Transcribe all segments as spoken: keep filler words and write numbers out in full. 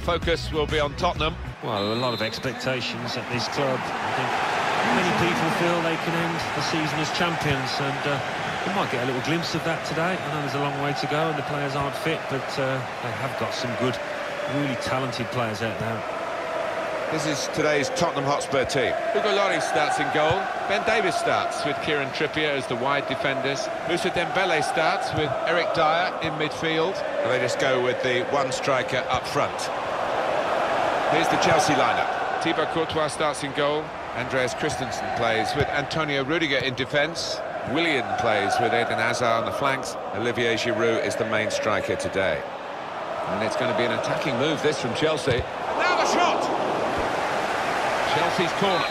focus will be on Tottenham. Well, a lot of expectations at this club. I think many people feel they can end the season as champions, and uh, we might get a little glimpse of that today. I know there's a long way to go and the players aren't fit, but uh, they have got some good, really talented players out there. This is today's Tottenham Hotspur team. Hugo Lloris starts in goal. Ben Davies starts with Kieran Trippier as the wide defenders. Moussa Dembele starts with Eric Dyer in midfield. And they just go with the one striker up front. Here's the Chelsea lineup. Thibaut Courtois starts in goal. Andreas Christensen plays with Antonio Rudiger in defence. Willian plays with Eden Hazard on the flanks. Olivier Giroud is the main striker today. And it's going to be an attacking move, this, from Chelsea. Now the shot! Chelsea's corner.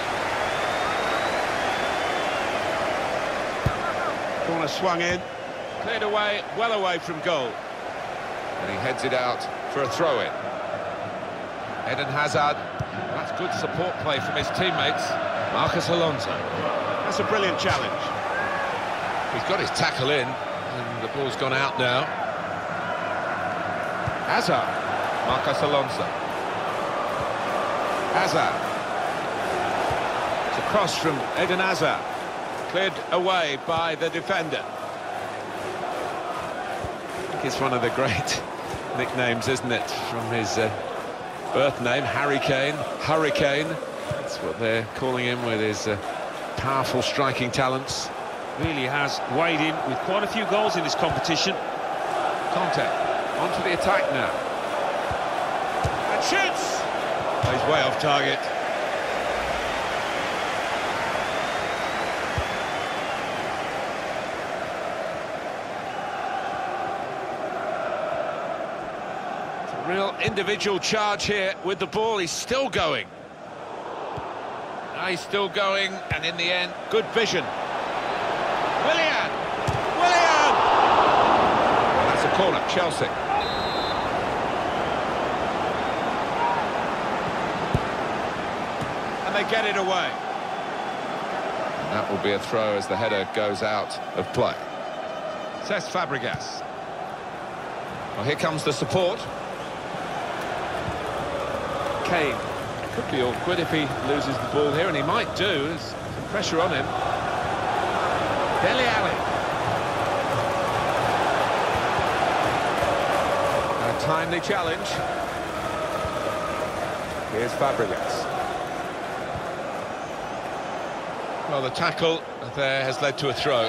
Corner swung in. Cleared away, well away from goal. And he heads it out for a throw-in. Eden Hazard. That's good support play from his teammates. Marcus Alonso. That's a brilliant challenge. He's got his tackle in, and the ball's gone out now. Hazard. Marcus Alonso. Hazard. It's a cross from Eden Hazard. Cleared away by the defender. I think it's one of the great nicknames, isn't it, from his uh, birth name, Harry Kane, Hurricane. That's what they're calling him, with his uh, powerful striking talents. Really has weighed in with quite a few goals in this competition. Conte, onto the attack now. And shoots! Oh, he's way off target. It's a real individual charge here with the ball. He's still going. Now he's still going, and in the end, good vision. Willian! Willian! That's a corner, Chelsea. And they get it away. And that will be a throw as the header goes out of play. Cesc Fabregas. Well, here comes the support. Kane. Could be awkward if he loses the ball here, and he might do. There's some pressure on him. Dele Alli. A timely challenge. Here's Fabregas. Well, the tackle there has led to a throw.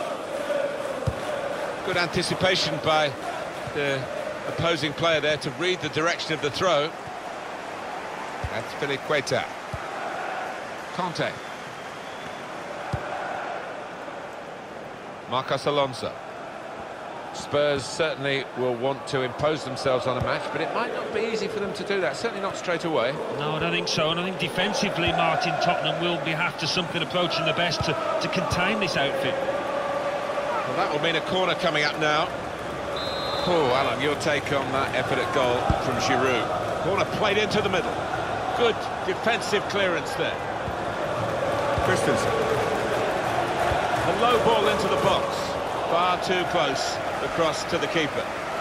Good anticipation by the opposing player there to read the direction of the throw. That's Filiqueta. Conte. Marcos Alonso. Spurs certainly will want to impose themselves on a match, but it might not be easy for them to do that, certainly not straight away. No, I don't think so, and I think defensively, Martin, Tottenham will be after something approaching the best to, to contain this outfit. Well, that will mean a corner coming up now. Oh, Alan, your take on that effort at goal from Giroud. Corner played into the middle. Good defensive clearance there. Christensen. A low ball into the box. Far too close across to the keeper.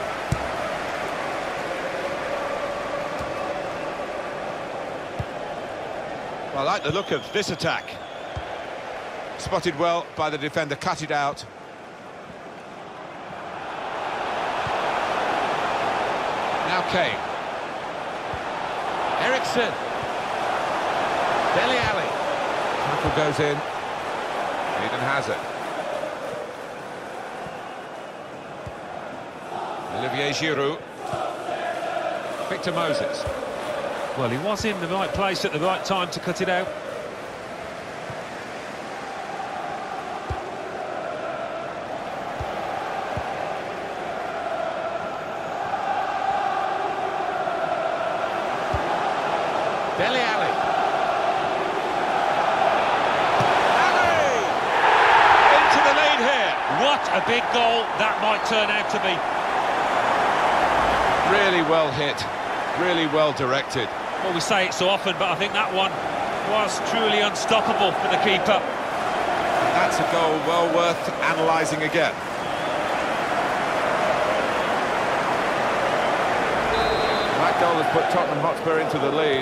Well, I like the look of this attack. Spotted well by the defender, cut it out. Now Kane. Ericsson. Dele Alli. Tackle goes in. Eden Hazard. Olivier Giroud. Victor Moses. Well, he was in the right place at the right time to cut it out. Dele Alli. Alli! Into the lead here. What a big goal that might turn out to be. Really well hit, really well directed. Well, we say it so often, but I think that one was truly unstoppable for the keeper. That's a goal well worth analysing again. Right That goal has put Tottenham Hotspur into the lead.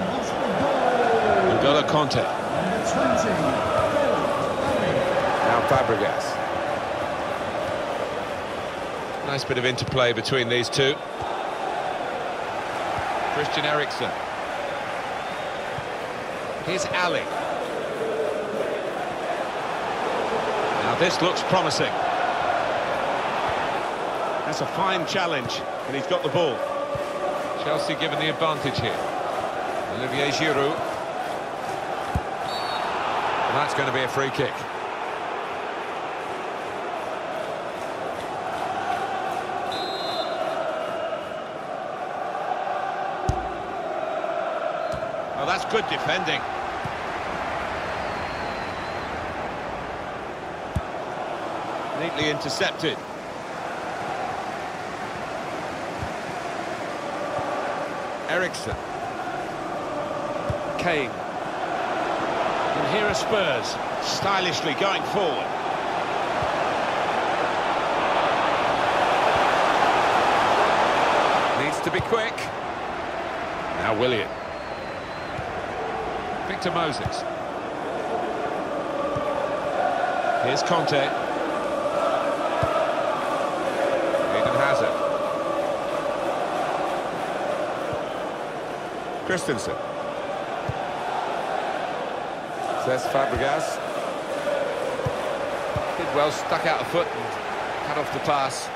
N'Golo Conte. Now Fabregas. Nice bit of interplay between these two. Christian Eriksen. Here's Ali. Now this looks promising. That's a fine challenge, and he's got the ball. Chelsea given the advantage here. Olivier Giroud. And that's going to be a free kick. Oh, that's good defending. Neatly intercepted. Eriksen. Kane. And here are Spurs, stylishly going forward. Needs to be quick. Now Willian. Victor Moses. Here's Conte. Eden Hazard. Christensen. Says Fabregas. Did well, stuck out a foot and cut off the pass.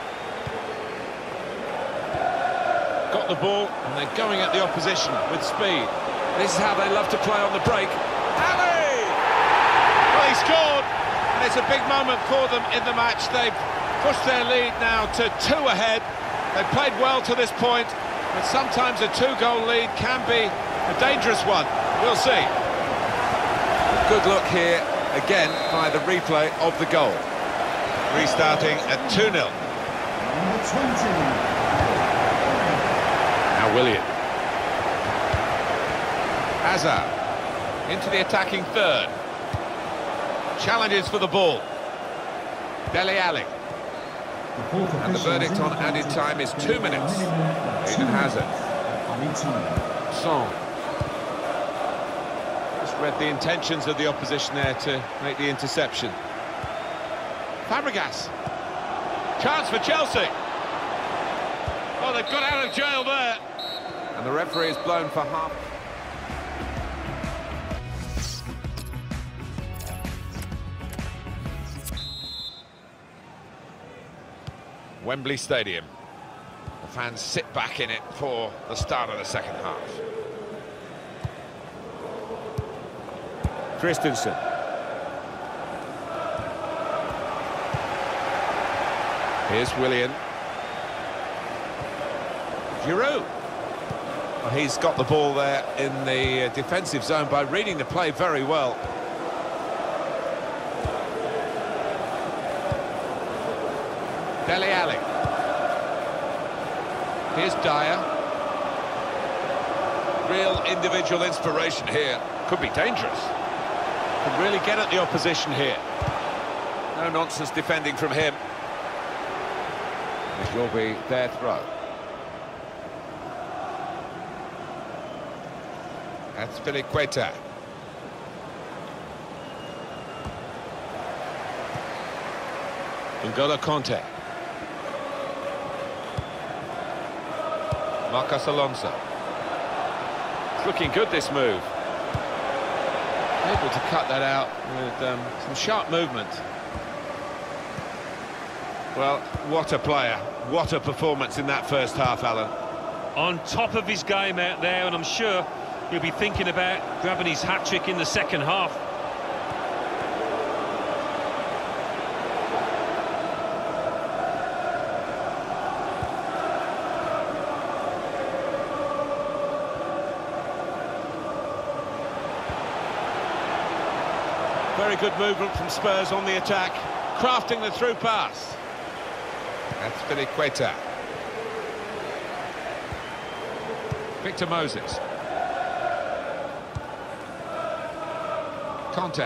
Got the ball and they're going at the opposition with speed. This is how they love to play on the break. Ali! Well, he scored, and it's a big moment for them in the match. They've pushed their lead now to two ahead. They've played well to this point, but sometimes a two-goal lead can be a dangerous one. We'll see. Good look here, again, by the replay of the goal. Restarting at two nil. Now Willian. Hazard into the attacking third. Challenges for the ball. Dele Alli. And the verdict on added time is two minutes. Eden Hazard. Son. Just read the intentions of the opposition there to make the interception. Fabregas. Chance for Chelsea. Oh, they've got out of jail there. And the referee is blown for half. Wembley Stadium. The fans sit back in it for the start of the second half. Christensen. Here's Willian. Giroud. Well, he's got the ball there in the uh, defensive zone by reading the play very well. Dele Alli. Here's Dyer. Real individual inspiration here. Could be dangerous. Can really get at the opposition here. No nonsense defending from him. This will be their throw. That's Filiqueta. N'Golo Conte. Marcos Alonso. It's looking good, this move. Able to cut that out with um, some sharp movement. Well, what a player. What a performance in that first half, Alan. On top of his game out there, and I'm sure he'll be thinking about grabbing his hat-trick in the second half. Very good movement from Spurs on the attack, crafting the through pass. That's Filiqueta. Victor Moses. Conte.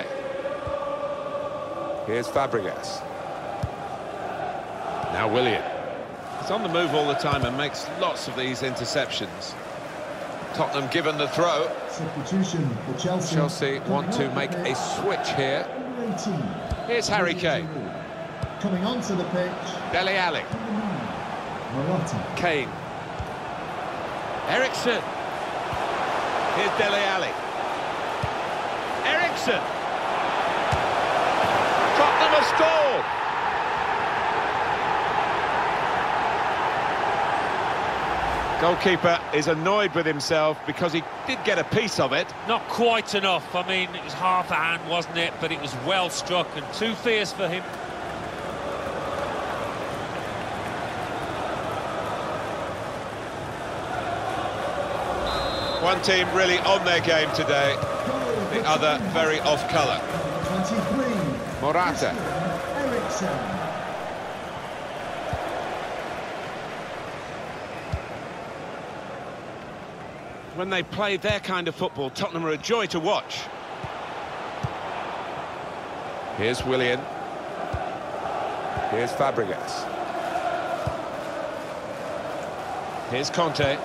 Here's Fabregas. Now Willian. He's on the move all the time and makes lots of these interceptions. Tottenham given the throw. Substitution for Chelsea. Chelsea want to make a switch here. Here's Harry Kane. Coming onto the pitch. Dele Alli. Morata. Kane. Ericsson. Here's Dele Alli. Ericsson. Tottenham have scored. Goalkeeper is annoyed with himself because he did get a piece of it. Not quite enough. I mean, it was half a hand, wasn't it? But it was well struck and too fierce for him. One team really on their game today, the other very off colour. twenty-three. Morata. Ericsson. When they play their kind of football, Tottenham are a joy to watch. Here's Willian. Here's Fabregas. Here's Conte.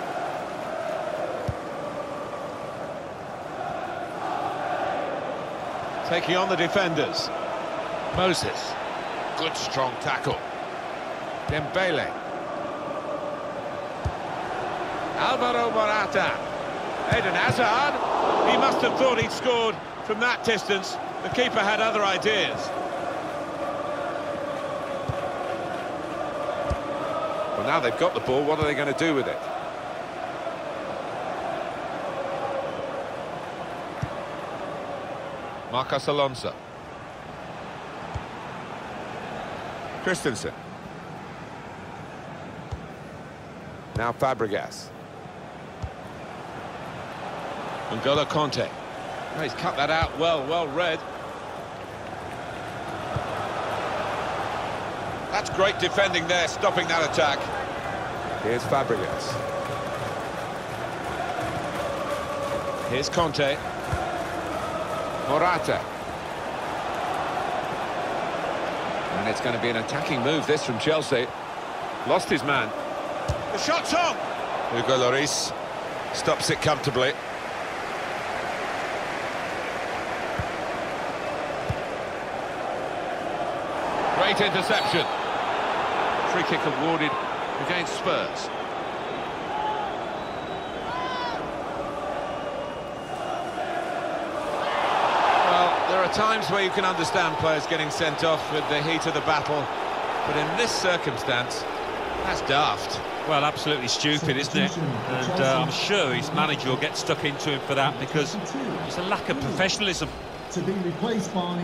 Taking on the defenders. Moses. Good strong tackle. Dembele. Alvaro Morata. Eden Hazard. He must have thought he'd scored from that distance. The keeper had other ideas. Well, now they've got the ball, what are they going to do with it? Marcos Alonso. Christensen. Now Fabregas. N'Golo Conte. Oh, he's cut that out well, well read. That's great defending there, stopping that attack. Here's Fabregas. Here's Conte. Morata. And it's going to be an attacking move, this, from Chelsea. Lost his man. The shot's on! Hugo Lloris stops it comfortably. Great interception. Free kick awarded against Spurs. Well, there are times where you can understand players getting sent off with the heat of the battle, but in this circumstance, that's daft. Well, absolutely stupid, isn't it? And uh, I'm sure his manager will get stuck into him for that because it's a lack of professionalism. To be replaced by...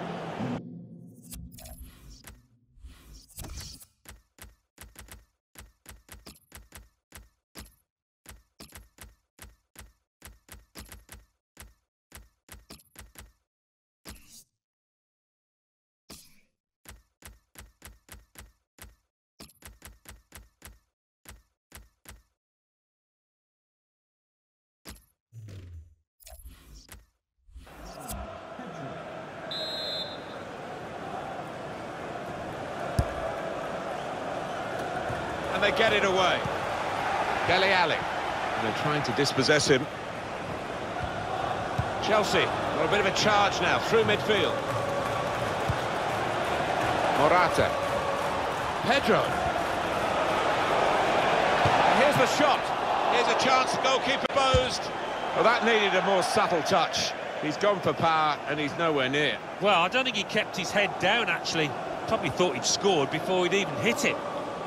And they get it away. Dele Alli. And they're trying to dispossess him. Chelsea got a bit of a charge now through midfield. Morata. Pedro. And here's the shot. Here's a chance, goalkeeper posed. Well, that needed a more subtle touch. He's gone for power and he's nowhere near. Well, I don't think he kept his head down, actually. Probably thought he'd scored before he'd even hit it.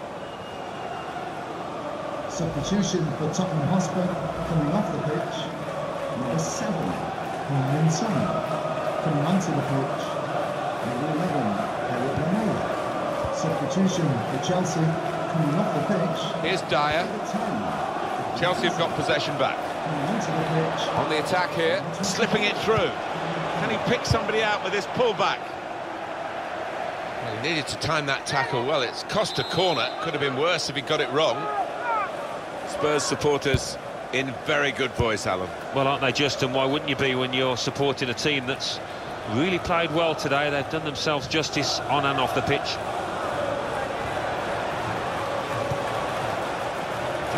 Substitution for Tottenham Hotspur, coming off the pitch, number seven, Heung-min Son. Coming onto the pitch, number eleven, Eric Lamela. Substitution for Chelsea, coming off the pitch. Here's Dyer. Chelsea have got possession back. Coming onto the pitch. On the attack here, slipping it through. Can he pick somebody out with this pullback? Well, he needed to time that tackle well. It's cost a corner. Could have been worse if he got it wrong. Spurs supporters in very good voice, Alan. Well, aren't they just, and why wouldn't you be when you're supporting a team that's really played well today? They've done themselves justice on and off the pitch.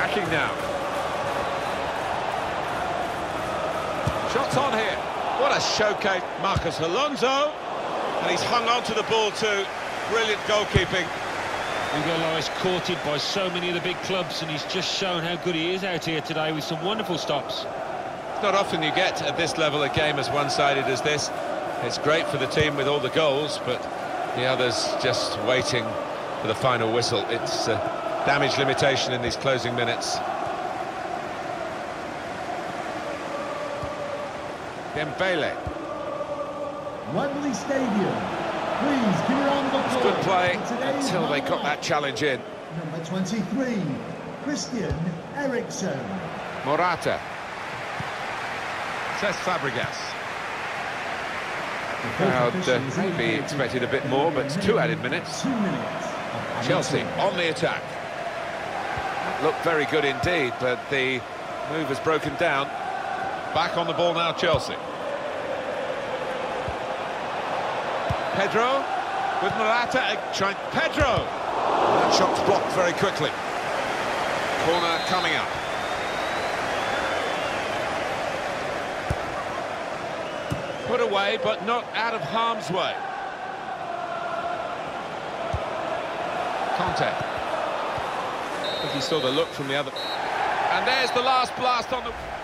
attacking now. Shots on here. What a showcase. Marcus Alonso. And he's hung on to the ball too. Brilliant goalkeeping. Hugo Lloris courted by so many of the big clubs, and he's just shown how good he is out here today with some wonderful stops. It's not often you get at this level a game as one-sided as this. It's great for the team with all the goals, but the others just waiting for the final whistle. It's uh, damage limitation in these closing minutes. Dembele. Wembley Stadium. Please give a round of applause. Good play for today's until they got highlight. that challenge in. Number twenty-three, Christian Eriksen. Morata. Says Fabregas. The Crowd fourth uh, official is maybe indicated expected a bit to more, be but a two minimum added minutes. Two minutes. of Chelsea added on the attack. Looked very good indeed, but the move has broken down. Back on the ball now, Chelsea. Pedro with Morata. uh, Trying Pedro. And that shot's blocked very quickly. Corner coming up. Put away, but not out of harm's way. Conte. I think he saw the look from the other. And there's the last blast on the...